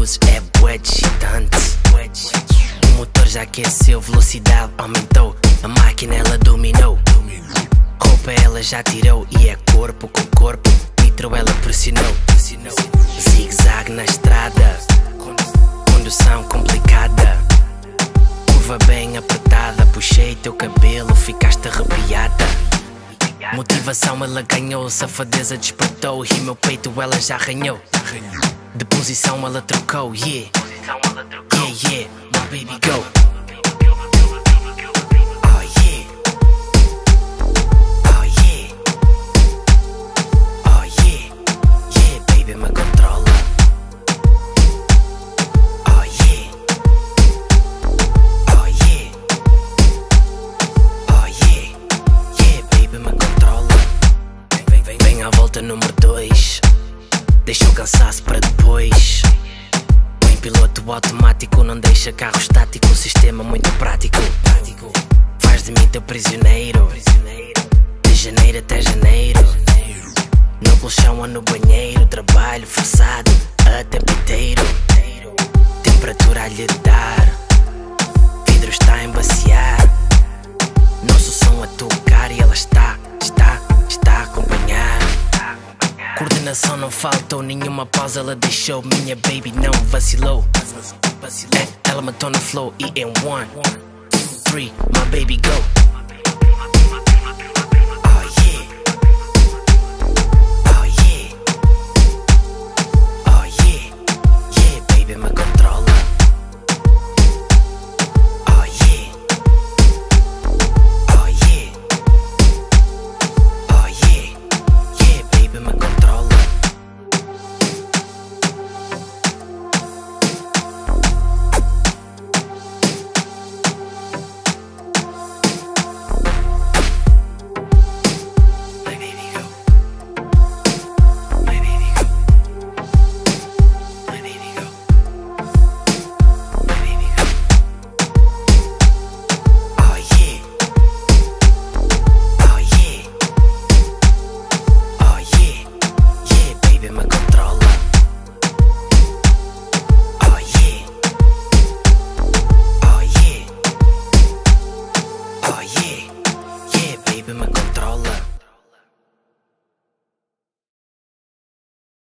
vezes é bué de excitante. O motor já aqueceu, velocidade aumentou, a máquina ela dominou. Roupa ela já tirou e é corpo com corpo, nitro ela pressionou. Zigue-zague na estrada, condução complicada, curva bem apertada, puxei teu cabelo, ficaste arrepiada. Motivação ela ganhou, safadeza despertou e meu peito ela já arranhou. De posição ela trocou, yeah, yeah, yeah, my baby go. Oh yeah, oh yeah, oh yeah, yeah, baby me controla. Oh yeah, oh yeah, oh yeah, yeah, baby me controla. Vem à volta número 2, deixa o cansaço para depois. Em piloto automático, não deixa carro estático, sistema muito prático. Faz de mim teu prisioneiro, de janeiro até janeiro. No colchão ou no banheiro, trabalho forçado a tempo inteiro. Temperatura a lhe dar, vidro está a embaciar. Nosso som a tocar e ela está a acompanhar. Coordenação não faltou, nenhuma pausa ela deixou. Minha baby não vacilou, ela matou no flow. E em 1, 2, 3, my baby go. Oh yeah, oh yeah, oh yeah, yeah, baby me controla. Oh yeah, oh yeah, oh yeah, yeah, baby me controla. Baby, my